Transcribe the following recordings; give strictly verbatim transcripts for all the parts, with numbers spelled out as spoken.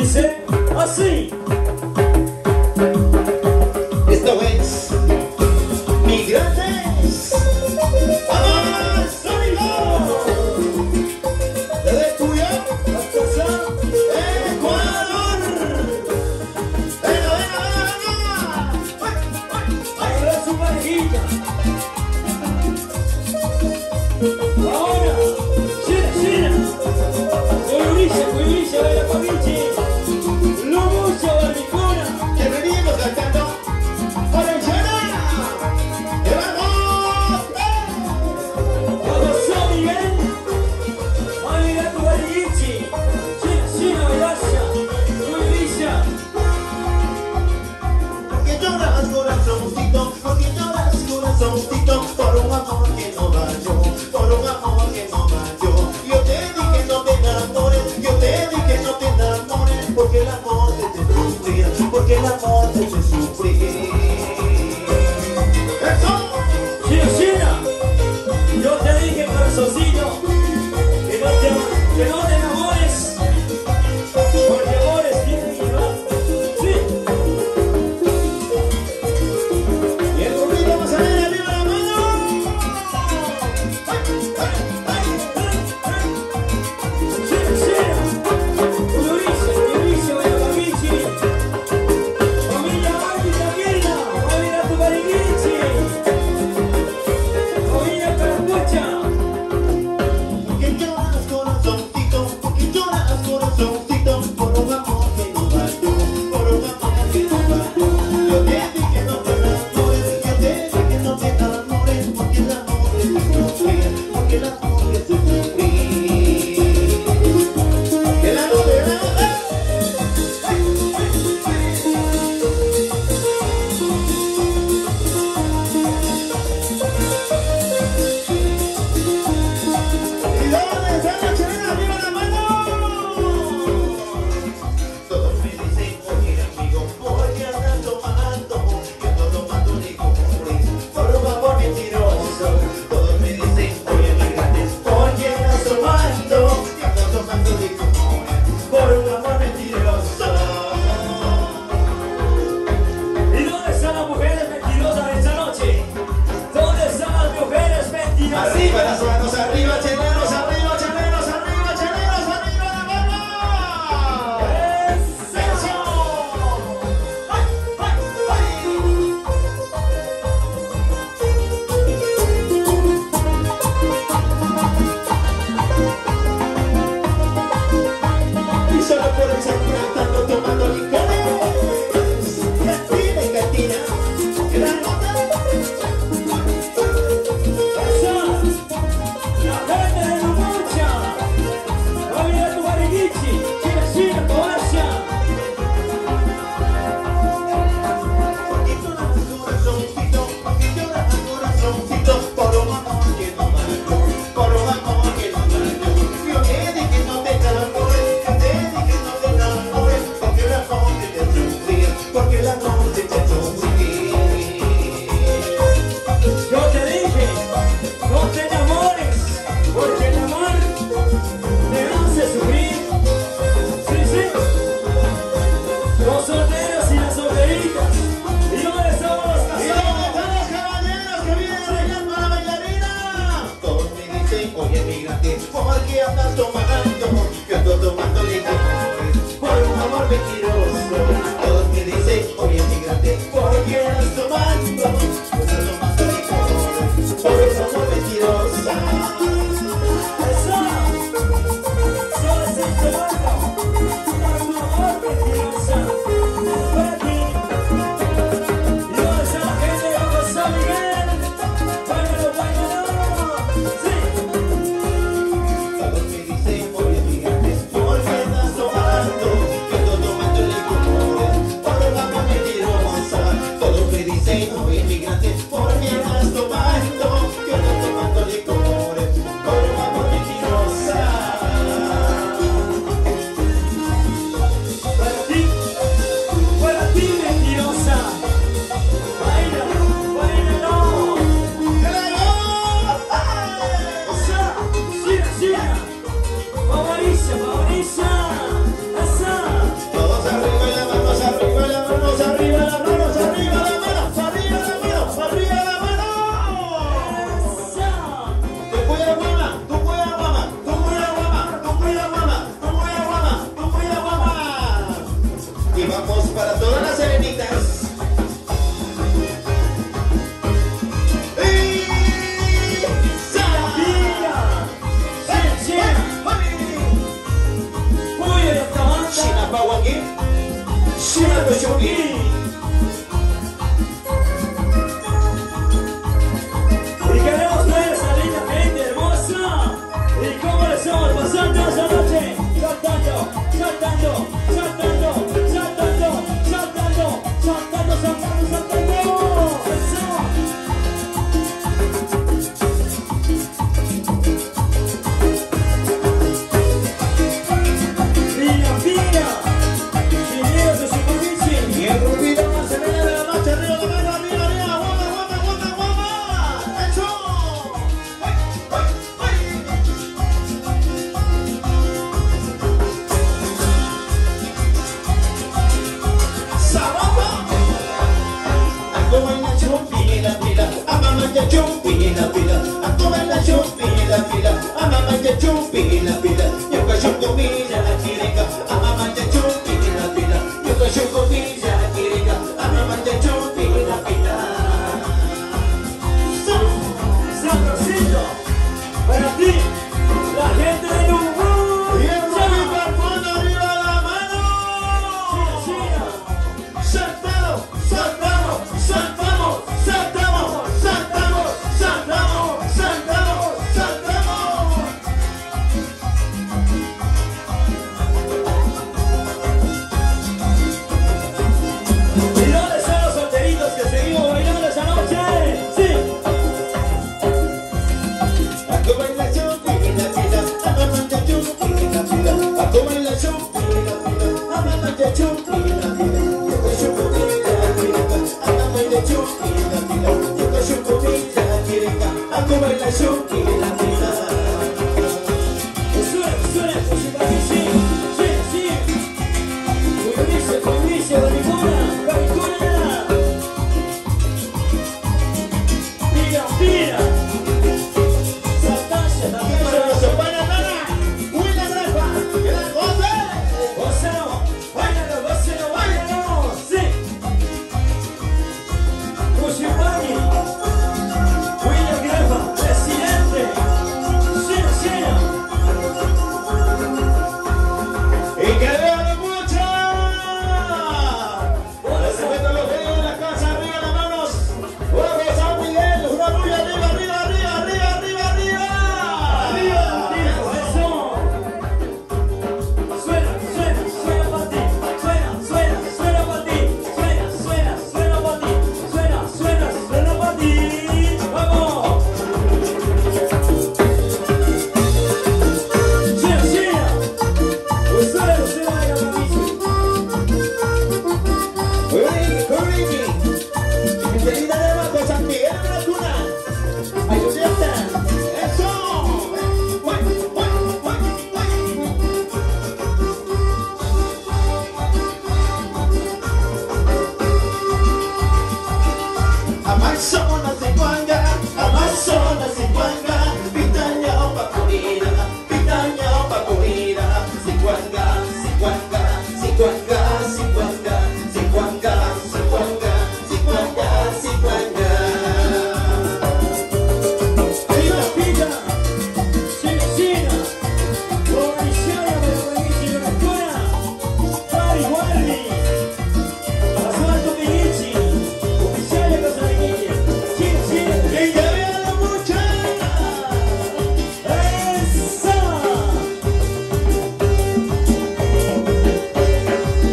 dice así. Esto es Migrantes. ¡Vamos, amigos! Desde Cuyo hasta Ecuador. ¡Venga, venga, venga! Ahora su parejita. Ahora, China, China. Muy brilla, muy brilla, baila Pavichi. Lo mucho, barricona. Que venimos cantando Orellana. ¡Que vamos! Vamos, San Miguel. Baila tu Pavichi. China, China, bailaya. Muy brilla. Porque lloras corazoncito, porque lloras corazoncito, por un amor que no valió, por un amor que no valió. Yo te dije no te enamores, yo te dije no te enamores, porque el amor te hace sufrir, porque el amor te hace sufrir. ¡Eso! China, China. Yo te dije, corazoncito, que no te, que no te enamores, porque amores tienen que llevar. Sí. Y el burrito vamos a ver arriba la mano. ¡Ay, ay, ay! China, China. Muy brilla, muy brilla, baila Pavichi. Familia Barbie, tranquila. Chico Chucky. Y queremos ver esa linda gente hermosa. ¿Y cómo le estamos pasando esa noche? Saltando, saltando, saltando, saltando, saltando, saltando, saltando, saltando. ¡Eso! ¡Pira, pira! ¡Chineros de Supervici! Y el grupito más se viene de la noche. Arriba la mano, arriba, arriba. Guama, guama, guama, guama. ¡Eso! ¡Ay, ay, ay! ¡Sababa! Ako ay na-chupi la pila, a mamá ya chupi la pila. Ako ay na-chupi la pila, a mamá ya chupi la pila. Yo que yo comida kirika, a mamá ya chupi la pila. Yo que yo comida kirika, a mamá ya chupi la pila. ¡Sabrosito! Para ti, la gente de Uruguay. Y el rubito hermano arriba la mano. Saltamos, saltamos, saltamos, saltamos, saltamos, saltamos, saltamos, saltamos. ¿Y dónde están los solteritos que seguimos bailando esa noche? ¡Sí! Ako baila chupi la pila, a mamá ya chupi la pila. Ako baila chupi la pila, a mamá ya chupi la pila. Yo que yo comida kirika, a mamá ya chupi la pila. Yo que yo comida kirika, ako baila chupi la pila. ¡Suena, suena! ¡Sí, sí! ¡Sí, sí! ¡Cuidice, cuidice, barricona! ¡Barricona! ¡Pira, pira! ¡Saltancia, saltancia! ¡Gózalo! ¡Báilalo, gózalo, báilalo! ¡Sí! Cuchipani, William Grefa, presidente. ¡Sí, sí! ¡Y que vean mucha! Respeto a los que viven en la casa, arriba las manos. Una de San Miguel, una bulla arriba, arriba, arriba, arriba, arriba, arriba. ¡Arriba, eso! Suena, suena, suena para ti. Suena, suena, suena para ti. Suena, suena, suena para ti. Suena, suena, suena para ti. ¡Vamos! ¡Suena, suena! ¡Ustedes, ustedes, vayan a mí! Corrini, Corrini. Y mi querida de abajo, San Miguel de la Cuna. Ayudita. Eso. Guay, guay, guay, guay. Amazonas y Cuanga, Amazonas y Cuanga, pitaña o pa' comida, pitaña o pa' comida, si Cuanga, si Cuanga, si Cuanga, si Cuanga, si Cuanga, si Cuanga, si Cuanga, si Cuanga. ¡Pila, pila! ¡China, china! ¡Organizada para Supervici, Barricona! ¡Pari, Guardi! ¡Asfalto Medici! ¡Oficiales Casaliniche! ¡China, china! ¡Y que vean mucha! ¡Esa!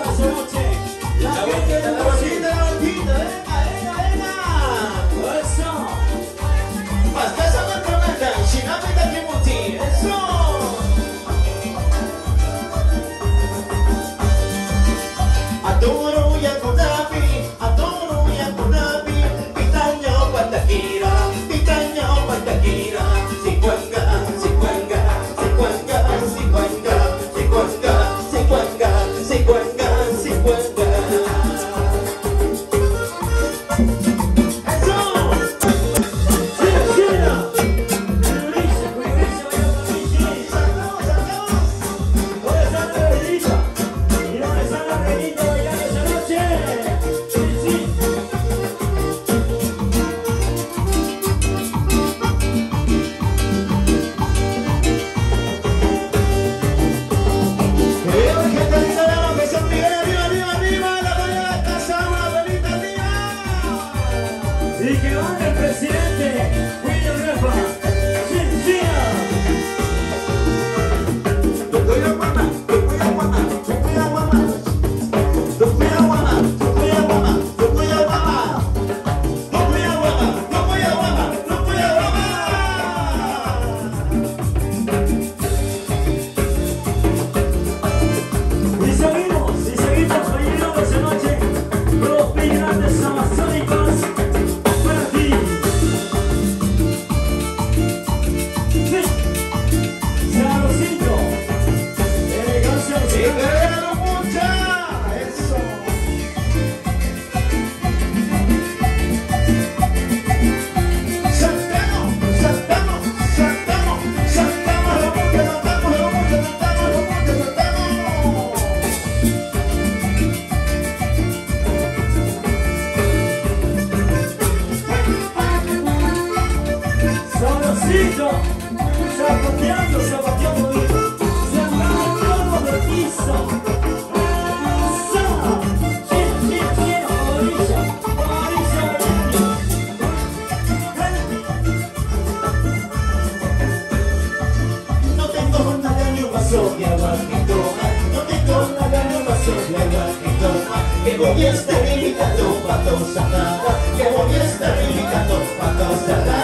toda esa noche. La La gente vueltita, de la vueltita, la vueltita, venga, venga, venga. Eso. Basta esa manzana, Shinamita Kimuti, eso. Adoro Yakunabi, adoro Yakunabi, Pitaño Patakira, Pitaño Patakira, Sikwanga, Sikwanga, Sikwanga, Sikwanga, Sikwanga, Sikwanga, Sikwanga, Sikwanga. Eso. Sí, gira. Luisa, cuídense, vaya con Luigi. Sacamos, sacamos. ¿Dónde está la reina? ¿Y dónde está la reinita bailando esa noche? Sí, sí. Arriba, gente linda, la que son Miguel, arriba, arriba, arriba, la dueña de la casa, una velita arriba. Y que vaya el presidente William Refa. Sí, sí. Tukuya guama, tukuya guama, tukuya guama. Tukuya guama, tukuya guama, tukuya guama. Tukuya guama, tukuya guama, tukuya guama. Y seguimos, y seguimos bailando esa noche con los migrantes amazónicos para ti. Sí, sabrosito, elegancia Y musical. guerrero mucha, eso. Saltamos, saltamos, saltamos, saltamos lo mucho, saltamos lo mucho, saltamos lo mucho, saltamos. Sabrosito, zapateando, zapateando y se agarra todo del piso. Eso, gira, gira, gira, orilla, orilla, orilla. No tengo nada ni un vaso de agua que tomar. No tengo nada ni un vaso de agua que tomar. Que voy a estar invitando pa' cosa nada. Que voy a estar invitando pa' cosa nada.